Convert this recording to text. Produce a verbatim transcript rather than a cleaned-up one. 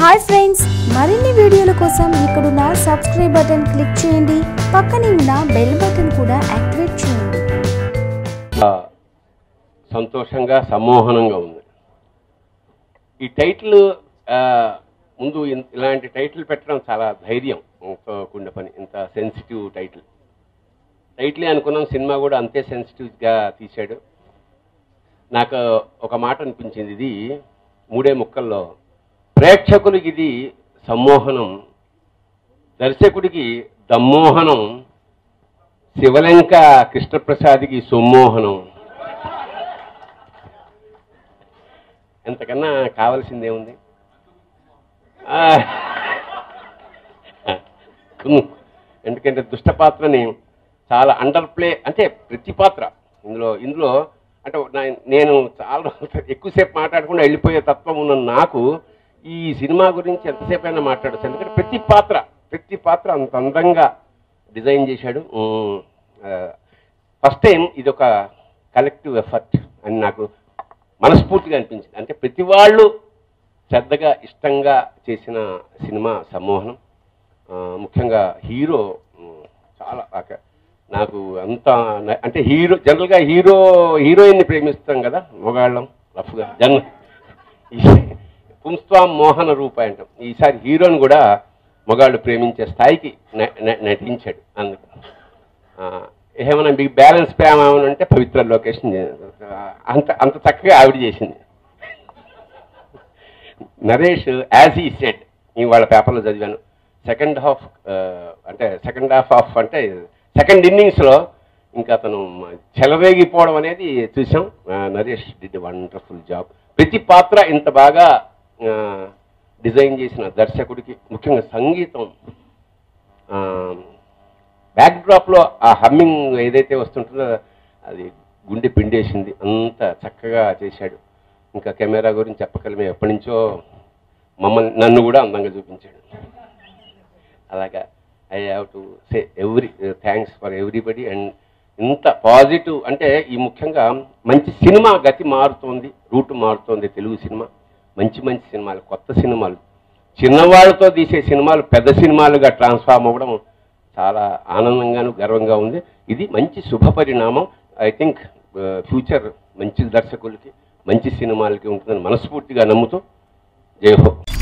Hi friends, మరిన్ని వీడియోల కోసం ఇక్కడున్న సబ్స్క్రైబ్ బటన్ క్లిక్ చేయండి. పక్కనే ఉన్న బెల్ బటన్ కూడా యాక్టివేట్ చేయండి. సంతోషంగా సమ్మోహనంగా ఉంది. ఈ టైటిల్ ముందు ఇలాంటి టైటిల్ పెట్టడం చాలా ధైర్యం కూడిన పని. ఇంత సెన్సిటివ్ టైటిల్ టైటిలే అనుకున్నాం. సినిమా కూడా అంతే సెన్సిటివ్గా తీశాడు. నాకు ఒక మాట అనిపించింది, ఇది మూడే ముక్కల్లో ప్రేక్షకులకి ఇది సమ్మోహనం, దర్శకుడికి దమ్మోహనం, శివలంక కృష్ణప్రసాద్కి సమ్మోహనం. ఎంతకన్నా కావాల్సిందేముంది? ఎందుకంటే దుష్ట పాత్రని చాలా అండర్ ప్లే, అంటే ప్రతి పాత్ర ఇందులో ఇందులో అంటే నేను చాలా ఎక్కువసేపు మాట్లాడకుండా వెళ్ళిపోయే తత్వం ఉన్న నాకు ఈ సినిమా గురించి ఎంతసేపు అయినా మాట్లాడచ్చు. ఎందుకంటే ప్రతి పాత్ర ప్రతి పాత్ర అంత అందంగా డిజైన్ చేశాడు. ఫస్ట్ టైం ఇది ఒక కలెక్టివ్ ఎఫర్ట్ అని నాకు మనస్ఫూర్తిగా అనిపించింది. అంటే ప్రతి వాళ్ళు శ్రద్ధగా ఇష్టంగా చేసిన సినిమా సమ్మోహనం. ముఖ్యంగా హీరో చాలా నాకు అంత అంటే హీరో జనరల్గా హీరో హీరోయిన్ని ప్రేమిస్తాం కదా మొగాళ్ళం రఫ్గా జన్ పుంస్వాం మోహన రూప అంటాం. ఈసారి హీరోని కూడా మొగాళ్ళు ప్రేమించే స్థాయికి నటించాడు. అందుకు ఏమైనా మీకు బ్యాలెన్స్ ప్రేమ ఏమైనా అంటే పవిత్ర లొకేషన్ అంత అంత చక్కగా ఆవిడ చేసింది. నరేష్ యాజ్ ఈ సెడ్, ఇవాళ పేపర్లో చదివాను, సెకండ్ హాఫ్ అంటే సెకండ్ హాఫ్ ఆఫ్ అంటే సెకండ్ ఇన్నింగ్స్లో ఇంకా అతను చెలరేగిపోవడం అనేది చూసాం. Naresh did wonderful job. ప్రతి పాత్ర ఇంత బాగా డిజైన్ చేసిన దర్శకుడికి, ముఖ్యంగా సంగీతం బ్యాక్డ్రాప్లో ఆ హమ్మింగ్ ఏదైతే వస్తుంటుందో అది గుండె పిండేసింది. అంత చక్కగా చేశాడు. ఇంకా కెమెరా గురించి చెప్పగలమే, ఎప్పటి నుంచో మమ్మల్ని నన్ను కూడా అందంగా చూపించాడు. అలాగా I have to say every thanks for everybody. And ఇంత పాజిటివ్ అంటే ఈ ముఖ్యంగా మంచి సినిమా గతి మారుతోంది, రూట్ మారుతోంది తెలుగు సినిమా. మంచి మంచి సినిమాలు, కొత్త సినిమాలు, చిన్నవాళ్ళతో తీసే సినిమాలు పెద్ద సినిమాలుగా ట్రాన్స్ఫార్మ్ అవ్వడం చాలా ఆనందంగాను గర్వంగా ఉంది. ఇది మంచి శుభ పరిణామం. ఐ థింక్ ఫ్యూచర్ మంచి దర్శకులకి మంచి సినిమాలకి ఉంటుందని మనస్ఫూర్తిగా నమ్ముతూ జై హో.